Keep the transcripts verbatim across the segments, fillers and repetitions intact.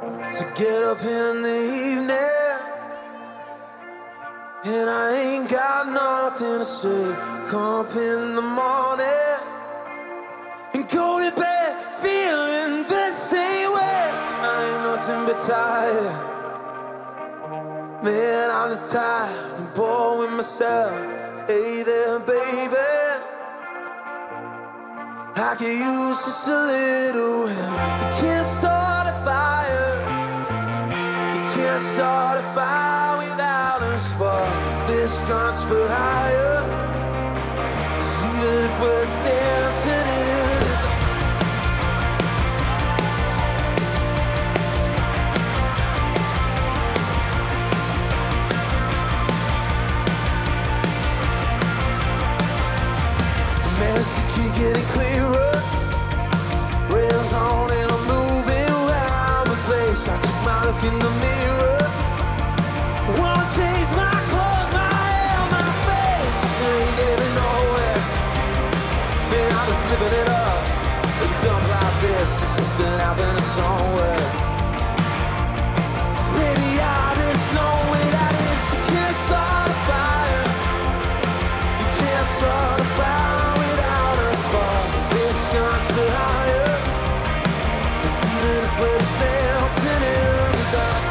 to get up in the evening, and I ain't got nothing to say. Come up in the morning and go to bed feeling the same way. I ain't nothing but tired, man, I'm just tired and bored with myself. Hey there, baby, I could use just a little help. You can't start a fire, you can't start a fire without a spark. This gun's for hire, see that if we're dancing in. The key getting clearer, rails on and I'm moving around the place. I took my look in the mirror, wanna change my clothes, my hair, my face. Ain't getting nowhere, man, I'm just living it up. A dump like this is something happening somewhere. So baby, I just know it, that is. You can't start a fire, you can't start a fire. This gun's for hire, it's even if we're just dancing in the dark.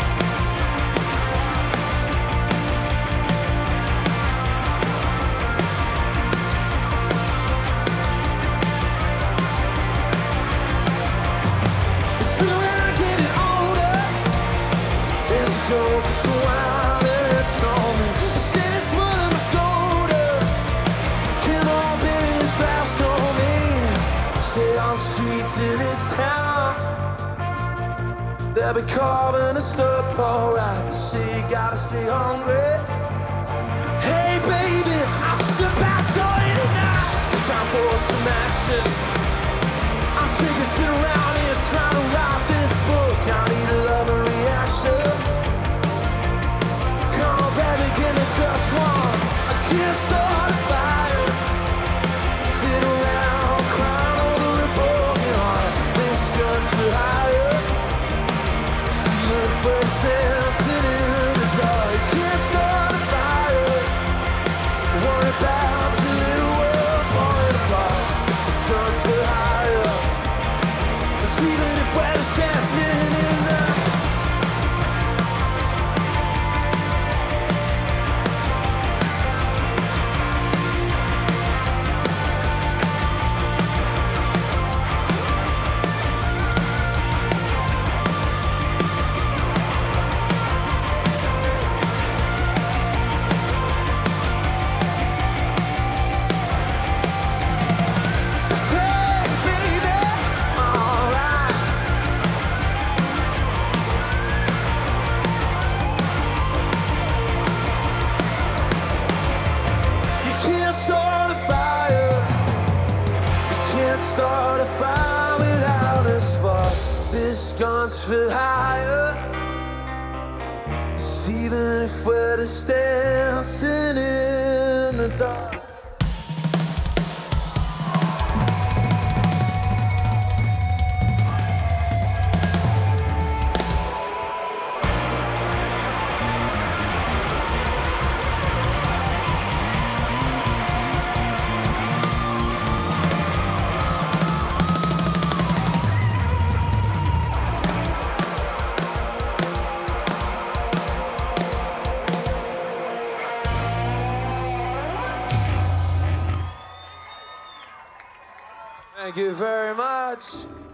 So when I'm getting older, there's a joke, it's so wild and it's on me. I say this one on my shoulder, come on baby, this laughs on me. Stay on the streets in this town, they'll be carving us up alright. You say you gotta stay hungry. Hey baby, I'm just about starting tonight. Time for some action, I'm sick of sitting around here trying to write this book. I need a love and reaction. Come on baby, give me just one. I can't start a fire, sit around crying over a broken heart. This gun's for hire, see the first dancing in the dark. You can't start a fire, worry about your little world falling apart. This gun's for hire, even if we're just dancing in the start a fire without a spark. This gun's for hire, it's even if we're just dancing in the dark. Thank you very much.